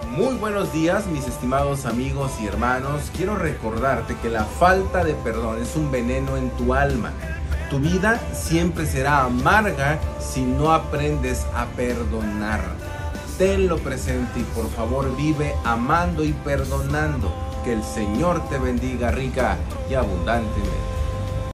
Muy buenos días, mis estimados amigos y hermanos. Quiero recordarte que la falta de perdón es un veneno en tu alma. Tu vida siempre será amarga si no aprendes a perdonar. Tenlo presente y por favor vive amando y perdonando. Que el Señor te bendiga rica y abundantemente.